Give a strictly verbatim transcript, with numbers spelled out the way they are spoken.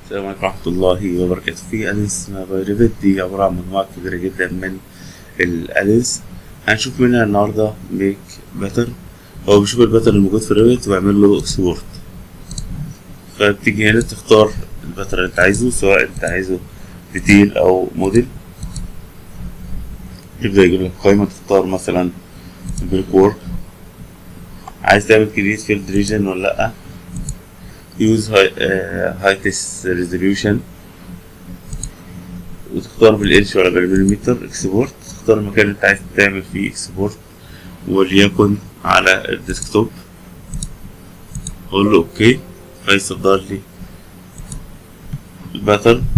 السلام عليكم ورحمة الله وبركاته. في أليس اسمها بايريفت، دي عبارة عن مجموعة كبيرة جدا من الأليس. هنشوف منها النهاردة ميك باترن. هو بيشوف الباترن الموجود في الريفت ويعمل له اكسبورت، فبتيجي هنا تختار الباترن اللي انت عايزه، سواء انت عايزه ديتيل أو موديل. يبدأ يجيب لك قائمة، تختار مثلا بريك وورك. عايز تعمل كريت فيلد ريجن ولا لأ. يوز هايتست ريزوليوشن، وتختار بالإنش ولا بالمليمتر. اكسبورت، تختار المكان اللي انت عايز تعمل فيه اكسبورت، وليكن على الديسكتوب. اقول له اوكي، فيصدر لي الباترن.